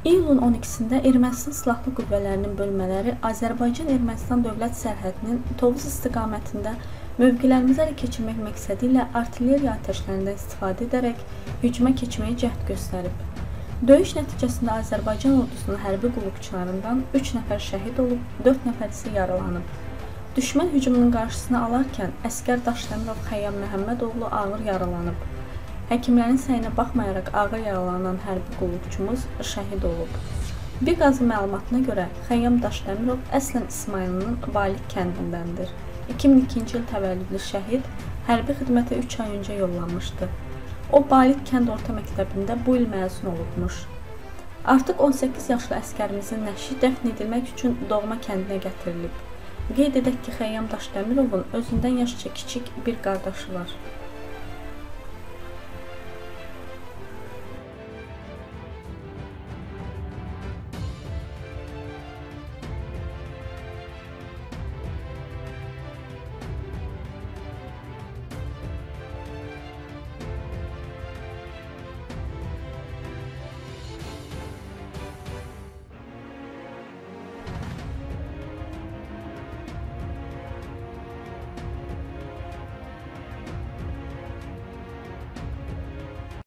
İyulun 12-sində Ermənistan Silahlı Qüvvələrinin bölmələri Azərbaycan-Ermənistan dövlət sərhədinin Tovuz istiqamətində mövqilərimizi ələ keçirmək məqsədi ilə artilleriya atəşlərindən istifadə edərək hücuma keçməyə cəhd göstərib. Döyüş nəticəsində Azərbaycan ordusunun hərbi qulluqçularından 3 nəfər şəhid olub, 4 nəfər isə yaralanıb. Düşmən hücumunun qarşısını alarkən əsgər Daşdəmirov Xəyyam Məhəmmədoğlu ağır yaralanıb. Həkimlərin səyinə baxmayaraq ağır yaralanan hərbi qulluqçumuz şəhid olub. Bir qazı məlumatına görə Xəyyam Daşdəmirov əslən İsmayılının Balik kəndindəndir. 2002-ci il təvəllüdlü şəhid hərbi xidmətə 3 ay öncə yollanmışdı. O, Balik kənd orta məktəbində bu il məzun olubmuş. Artıq 18 yaşlı əskərimizin nəşi dəfn edilmək üçün doğma kəndinə gətirilib. Qeyd edək ki, Xəyyam Daşdəmirovun özündən yaşca kiçik bir qardaşı var.